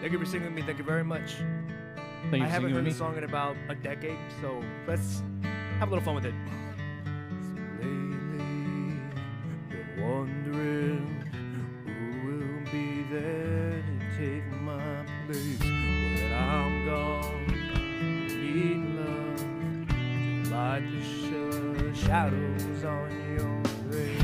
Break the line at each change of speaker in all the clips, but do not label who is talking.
Thank you for singing with me. Thank you very much.
Thank you
I
for
haven't
singing
heard
with
the
me.
song in about a decade, so let's have a little fun with it. Lately, been wondering who will be there to take my place when I'm gone. Need love to light the shadows on your face.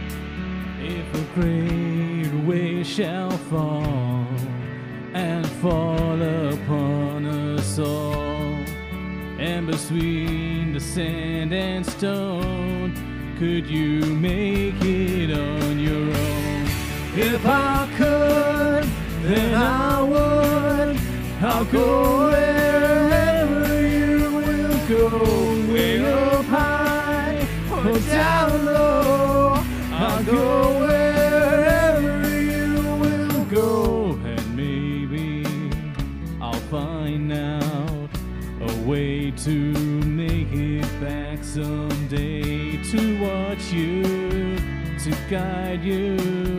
If a great wave shall fall and fall upon us all, and between the sand and stone, could you make it on your own? If I could, then I would. I'll go wherever you will go, way up high or down low. I'll go wherever you will go, and maybe I'll find out a way to make it back someday, to watch you, to guide you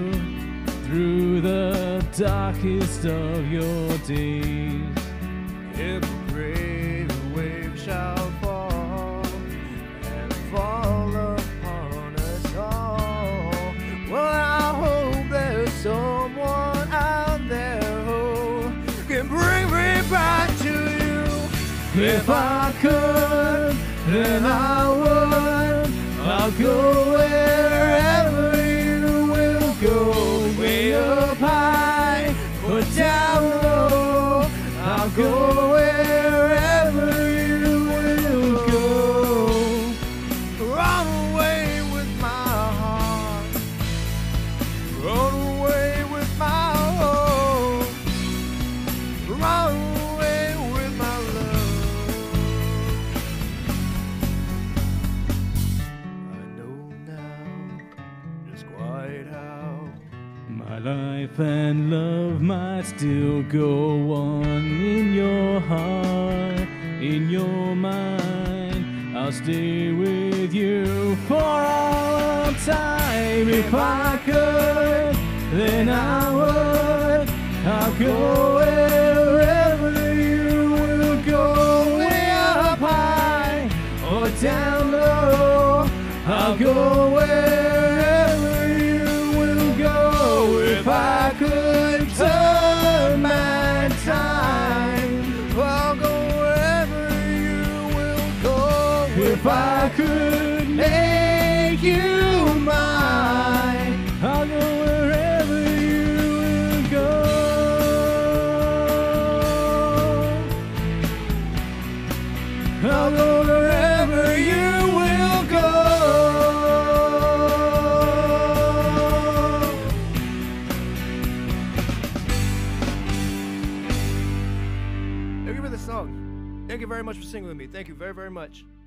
through the darkest of your days.
If a great wave shall fall and fall upon us all, well, I hope there's someone out there who can bring me back to you.
If I could, then I would. I'll go wherever you will go, way up high or down low. I'll go wherever you will go.
Run away with my heart, run away with my home, run away with my love. I know now just quite how
My life and love might still go on in your heart, in your mind. I'll stay with you for all time. If I could, then I would. I'll go wherever you will go, way up high or down low. I'll go wherever you will go. If I could turn back time,
I'll go wherever you will go.
if I could make you mine, I'll go wherever you will go. I'll go wherever you will go.
Thank you for the song. Thank you very much for singing with me. Thank you very, very much.